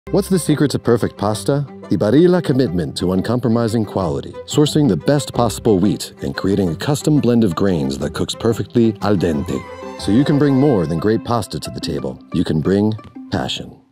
What's the secret to perfect pasta? The Barilla commitment to uncompromising quality, sourcing the best possible wheat and creating a custom blend of grains that cooks perfectly al dente. So you can bring more than great pasta to the table. You can bring passion.